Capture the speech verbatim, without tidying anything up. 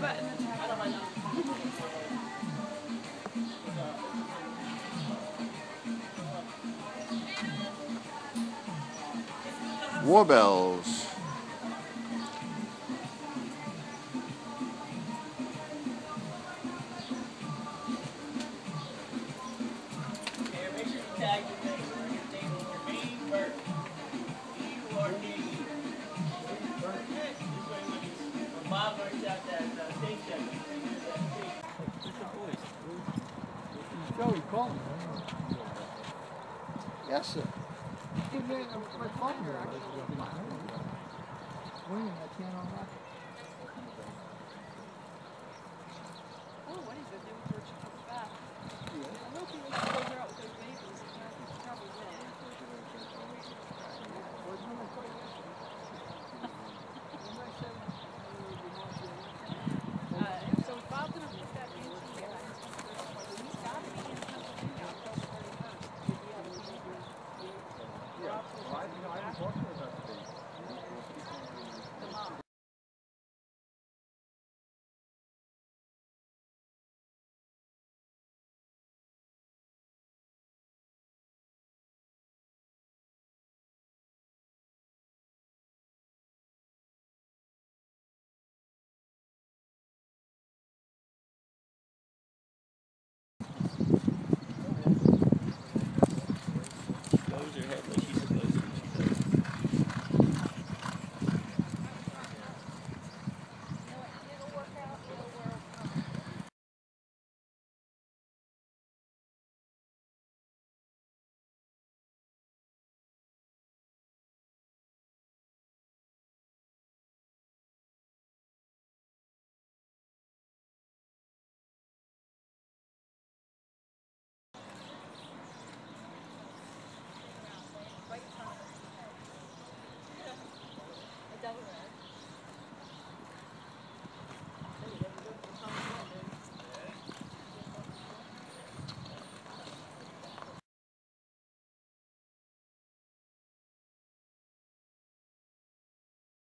Warbells. Joey, call him. Yes, sir. Give me my phone here. Swinging that can on that. Oh, what is it? They were fast. I hope he was figure out with those babies.